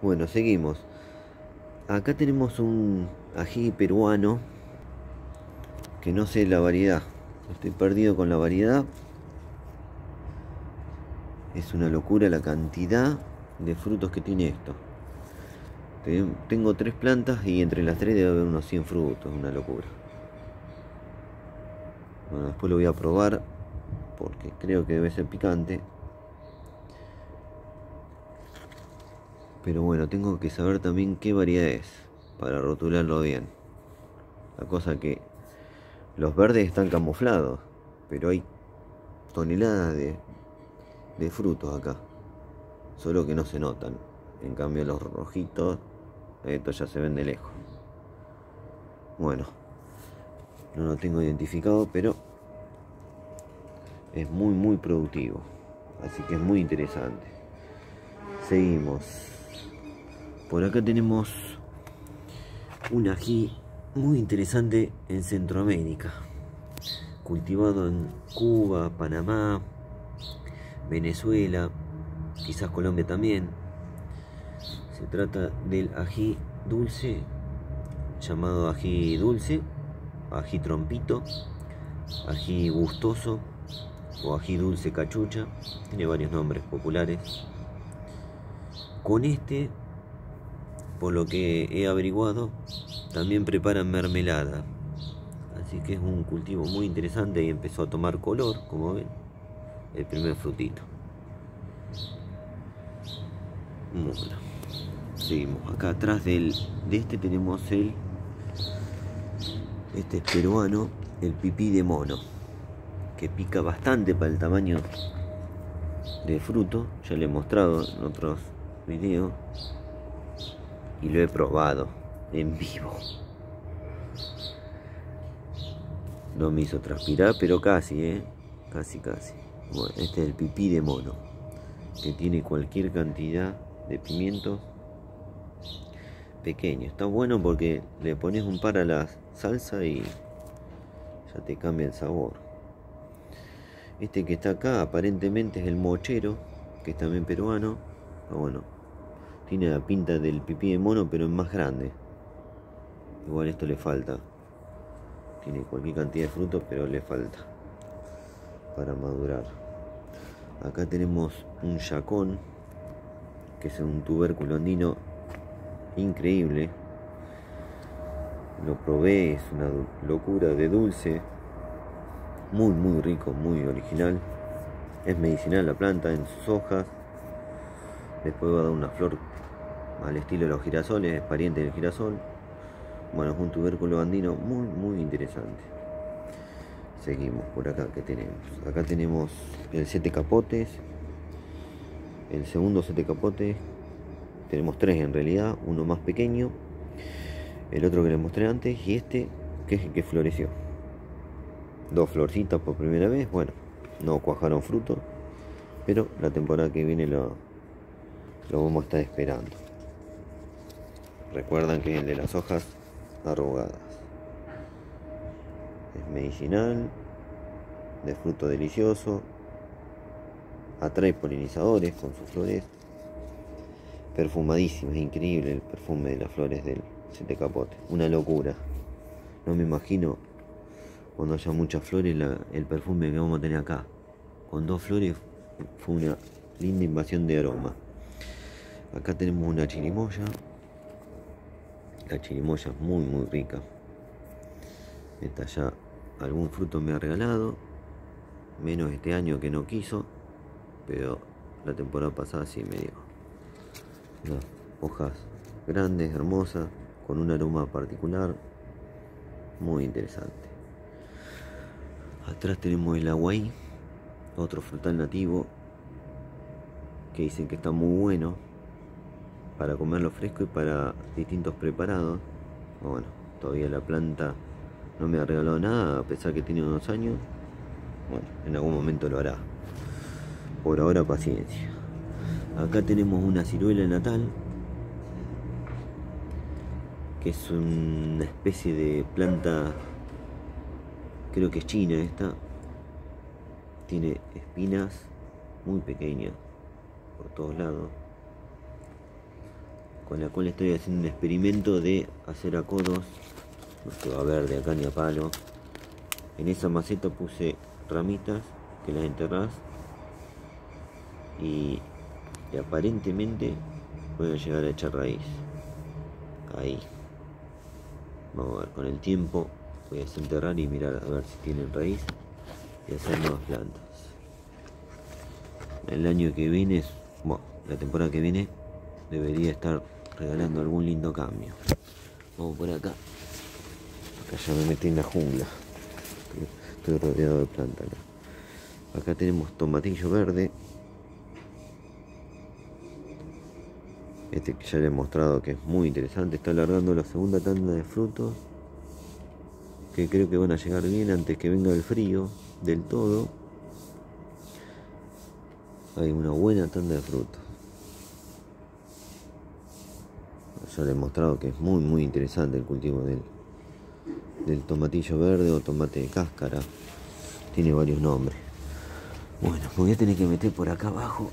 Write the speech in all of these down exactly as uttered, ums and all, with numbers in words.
Bueno, seguimos. Acá tenemos un ají peruano que no sé la variedad. Estoy perdido con la variedad. Es una locura la cantidad de frutos que tiene esto. Tengo tres plantas y entre las tres debe haber unos cien frutos. Una locura. Bueno, después lo voy a probar porque creo que debe ser picante. Pero bueno, tengo que saber también qué variedad es para rotularlo bien. La cosa que los verdes están camuflados, pero hay toneladas de, de frutos acá, solo que no se notan. En cambio los rojitos, estos ya se ven de lejos. Bueno, no lo tengo identificado, pero es muy muy productivo, así que es muy interesante. Seguimos. Por acá tenemos un ají muy interesante en Centroamérica, cultivado en Cuba, Panamá, Venezuela, quizás Colombia también. Se trata del ají dulce, llamado ají dulce, ají trompito, ají gustoso o ají dulce cachucha. Tiene varios nombres populares. Con este, por lo que he averiguado, también preparan mermelada. Así que es un cultivo muy interesante y empezó a tomar color, como ven, el primer frutito. Bueno, seguimos. Acá atrás del, de este tenemos el, este es peruano, el pipí de mono, que pica bastante para el tamaño de fruto. Ya le he mostrado en otros videos y lo he probado en vivo. No me hizo transpirar, pero casi, eh, casi, casi. Bueno, este es el pipí de mono, que tiene cualquier cantidad de pimientos pequeño. Está bueno porque le pones un par a la salsa y ya te cambia el sabor. Este que está acá aparentemente es el mochero, que es también peruano. Pero bueno, tiene la pinta del pipí de mono, pero es más grande. Igual esto le falta. Tiene cualquier cantidad de frutos, pero le falta para madurar. Acá tenemos un yacón, que es un tubérculo andino increíble. Lo probé, es una locura de dulce, muy muy rico, muy original. Es medicinal la planta en sus hojas. Después va a dar una flor al estilo de los girasoles, es pariente del girasol. Bueno, es un tubérculo andino muy muy interesante. Seguimos por acá, ¿qué tenemos? Acá tenemos el siete capotes, el segundo siete capotes. Tenemos tres en realidad, uno más pequeño, el otro que les mostré antes y este que es el que floreció. Dos florcitas por primera vez. Bueno, no cuajaron fruto, pero la temporada que viene lo, lo vamos a estar esperando. Recuerdan que es el de las hojas arrugadas. Es medicinal, de fruto delicioso, atrae polinizadores con sus flores. Perfumadísimo, es increíble el perfume de las flores del siete capote, una locura. No me imagino cuando haya muchas flores la, el perfume que vamos a tener acá. Con dos flores fue una linda invasión de aroma. Acá tenemos una chirimoya. La chirimoya es muy muy rica. Esta ya algún fruto me ha regalado, menos este año que no quiso, pero la temporada pasada sí me dio. Unas hojas grandes, hermosas, con un aroma particular, muy interesante. Atrás tenemos el aguay, otro frutal nativo, que dicen que está muy bueno para comerlo fresco y para distintos preparados. Bueno, todavía la planta no me ha regalado nada, a pesar que tiene unos años. Bueno, en algún momento lo hará. Por ahora, paciencia. Acá tenemos una ciruela natal, que es una especie de planta, creo que es china esta. Tiene espinas muy pequeñas por todos lados. con la cual estoy haciendo un experimento de hacer acodos, no se va a ver de acá ni a palo. En esa maceta puse ramitas que las enterrás y, y aparentemente voy a llegar a echar raíz. Ahí. Vamos a ver, con el tiempo voy a desenterrar y mirar a ver si tienen raíz y hacer nuevas plantas. El año que viene, bueno, la temporada que viene debería estar regalando algún lindo cambio. Vamos por acá. Acá ya me metí en la jungla. Estoy rodeado de plantas. Acá tenemos tomatillo verde. Este que ya le he mostrado que es muy interesante. Está alargando la segunda tanda de frutos, que creo que van a llegar bien antes que venga el frío del todo. Hay una buena tanda de frutos. Ya le he mostrado que es muy muy interesante el cultivo del, del tomatillo verde o tomate de cáscara. Tiene varios nombres. Bueno, me voy a tener que meter por acá abajo.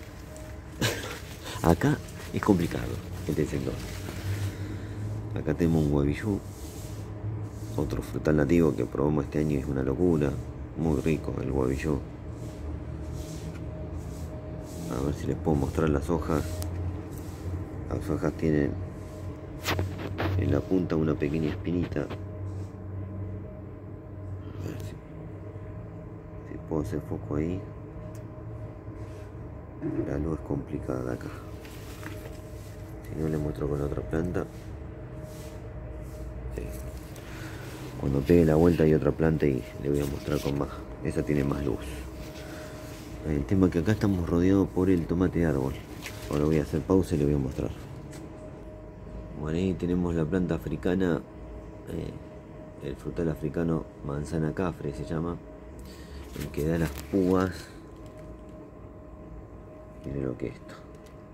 Acá es complicado este sector. Acá tenemos un guavillú, otro frutal nativo que probamos este año y es una locura. Muy rico el guavillú. A ver si les puedo mostrar las hojas. Las hojas tienen en la punta una pequeña espinita. A ver si, si puedo hacer foco ahí. La luz es complicada acá. Si no, le muestro con otra planta. Sí. Cuando pegue la vuelta hay otra planta y le voy a mostrar con más. Esa tiene más luz. El tema es que acá estamos rodeados por el tomate de árbol. Ahora voy a hacer pausa y le voy a mostrar. Bueno, ahí tenemos la planta africana, eh, el frutal africano manzana cafre se llama, el que da las púas. Miren lo que es esto.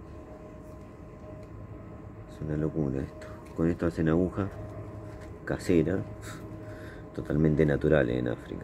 Es una locura esto. Con esto hacen agujas caseras, totalmente naturales en África.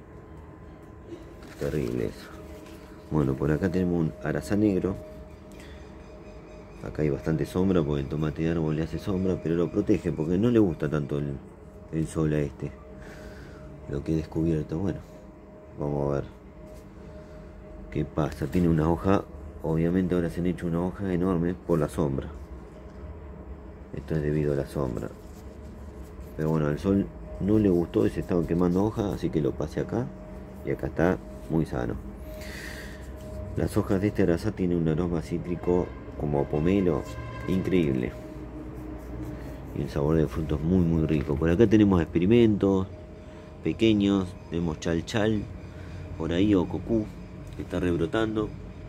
Terrible eso. Bueno, por acá tenemos un arazá negro. Acá hay bastante sombra porque el tomate de árbol le hace sombra, pero lo protege porque no le gusta tanto el, el sol a este. Lo que he descubierto, bueno, vamos a ver qué pasa. Tiene una hoja, obviamente ahora se han hecho una hoja enorme por la sombra. Esto es debido a la sombra. Pero bueno, al sol no le gustó y se estaba quemando hoja, así que lo pasé acá y acá está muy sano. Las hojas de este arazá tienen un aroma cítrico como pomelo increíble y el sabor del fruto es muy muy rico. Por acá tenemos experimentos pequeños, tenemos chal chal por ahí o cocú que está rebrotando.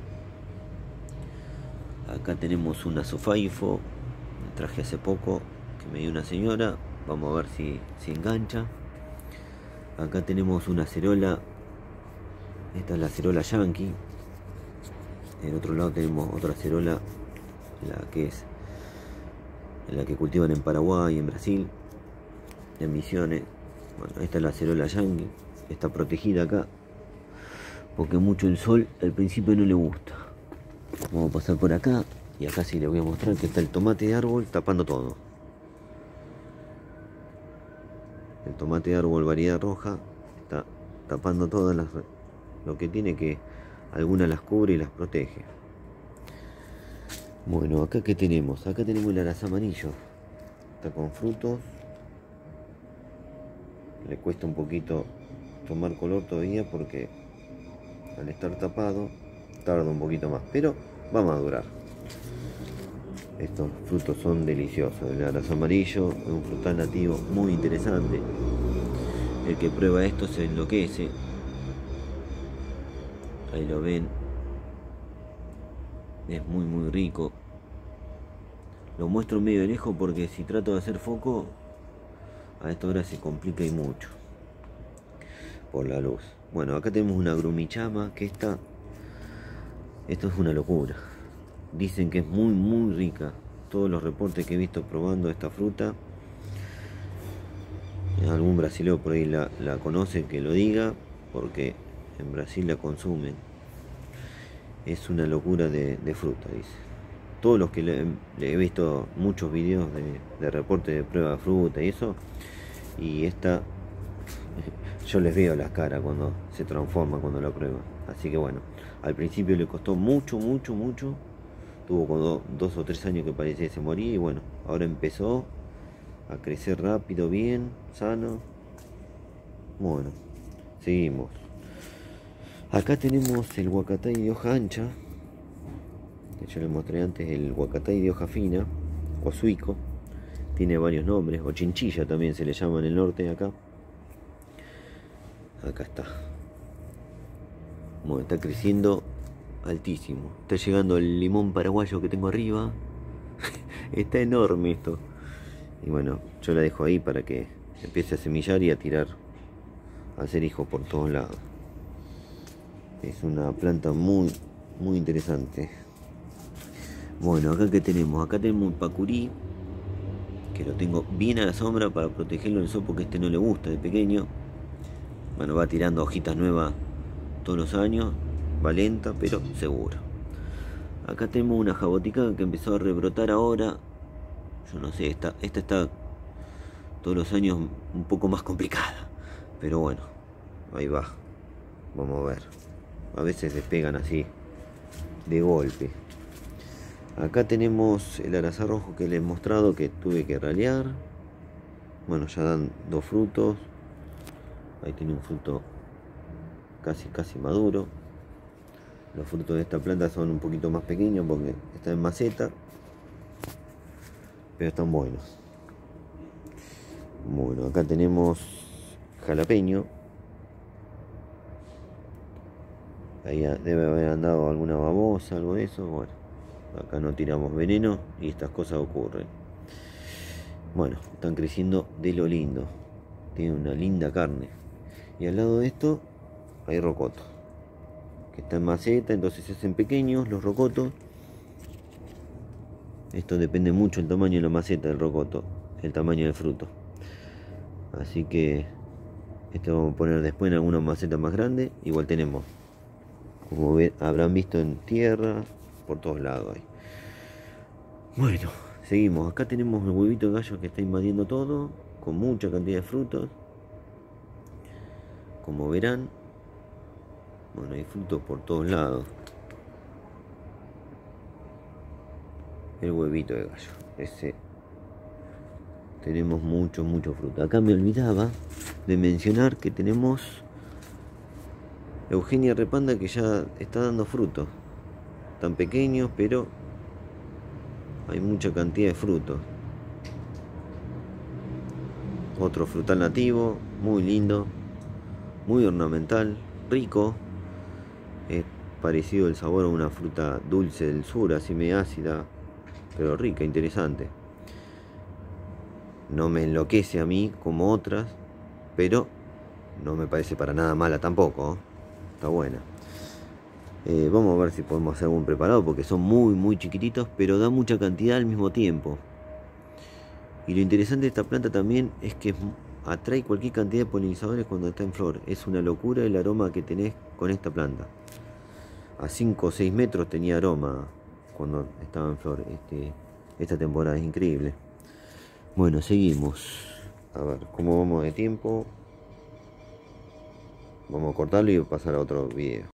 Acá tenemos una sofaifo, traje hace poco que me dio una señora, vamos a ver si, si engancha. Acá tenemos una acerola, esta es la acerola yankee. En otro lado tenemos otra acerola, la que es la que cultivan en Paraguay, en Brasil, en Misiones. Bueno, esta es la acerola yankee, está protegida acá porque mucho el sol al principio no le gusta. Vamos a pasar por acá y acá sí les voy a mostrar que está el tomate de árbol tapando todo. El tomate de árbol variedad roja está tapando todas las, lo que tiene, que algunas las cubre y las protege. Bueno, acá que tenemos, acá tenemos el arazá amarillo, está con frutos, le cuesta un poquito tomar color todavía porque al estar tapado tarda un poquito más, pero va a madurar. Estos frutos son deliciosos. El arazá amarillo es un frutal nativo muy interesante. El que prueba esto se enloquece. Ahí lo ven. Es muy muy rico. Lo muestro medio de lejos porque si trato de hacer foco a esta hora se complica y mucho por la luz. Bueno, acá tenemos una grumichama que está, esto es una locura. Dicen que es muy muy rica. Todos los reportes que he visto probando esta fruta, algún brasilero por ahí la, la conoce, que lo diga, porque en Brasil la consumen. Es una locura de, de fruta, dice. todos los que le, le he visto muchos videos de, de reporte de prueba de fruta y eso, y esta yo les veo las caras cuando se transforma, cuando la prueba. Así que bueno, al principio le costó mucho, mucho, mucho. Tuvo como dos o tres años que parecía que se moría, y bueno, ahora empezó a crecer rápido, bien, sano. Bueno, seguimos. Acá tenemos el huacatay de hoja ancha, que yo les mostré antes, el huacatay de hoja fina, o suico. Tiene varios nombres, o chinchilla también se le llama en el norte acá. Acá está. Bueno, está creciendo altísimo. Está llegando el limón paraguayo que tengo arriba. Está enorme esto. Y bueno, yo la dejo ahí para que empiece a semillar y a tirar, a hacer hijos por todos lados. Es una planta muy, muy interesante. Bueno, acá que tenemos, acá tenemos un pacurí, que lo tengo bien a la sombra para protegerlo del sol, porque este no le gusta de pequeño. Bueno, va tirando hojitas nuevas todos los años, va lenta pero seguro. Acá tenemos una jabotica que empezó a rebrotar ahora. Yo no sé, esta, esta está todos los años un poco más complicada, pero bueno, ahí va. Vamos a ver. A veces despegan así de golpe. Acá tenemos el arazá rojo que les he mostrado, que tuve que ralear. Bueno, ya dan dos frutos. Ahí tiene un fruto casi casi maduro. Los frutos de esta planta son un poquito más pequeños porque está en maceta, pero están buenos. Bueno, acá tenemos jalapeño. Ahí debe haber andado alguna babosa, algo de eso. Bueno, acá no tiramos veneno y estas cosas ocurren. Bueno, están creciendo de lo lindo. Tienen una linda carne. Y al lado de esto hay rocoto, que está en maceta, entonces se hacen pequeños los rocotos. Esto depende mucho el tamaño de la maceta del rocoto, el tamaño del fruto. Así que esto vamos a poner después en alguna maceta más grande. Igual tenemos, como ve, habrán visto, en tierra, por todos lados hay. Bueno, seguimos. Acá tenemos el huevito de gallo que está invadiendo todo, con mucha cantidad de frutos. Como verán, bueno, hay frutos por todos lados. El huevito de gallo, ese. Tenemos mucho, mucho fruto. Acá me olvidaba de mencionar que tenemos Eugenia repanda, que ya está dando frutos. Tan pequeños, pero hay mucha cantidad de frutos. Otro frutal nativo, muy lindo, muy ornamental, rico. Es parecido el sabor a una fruta dulce del sur, así medio ácida, pero rica, interesante. No me enloquece a mí como otras, pero no me parece para nada mala tampoco, ¿eh? Está buena. Eh, vamos a ver si podemos hacer algún preparado, porque son muy muy chiquititos, pero da mucha cantidad al mismo tiempo. Y lo interesante de esta planta también es que atrae cualquier cantidad de polinizadores cuando está en flor. Es una locura el aroma que tenés con esta planta. A cinco o seis metros tenía aroma cuando estaba en flor. Este, esta temporada es increíble. Bueno, seguimos. A ver, ¿cómo vamos de tiempo? Vamos a cortarlo y pasar a otro video.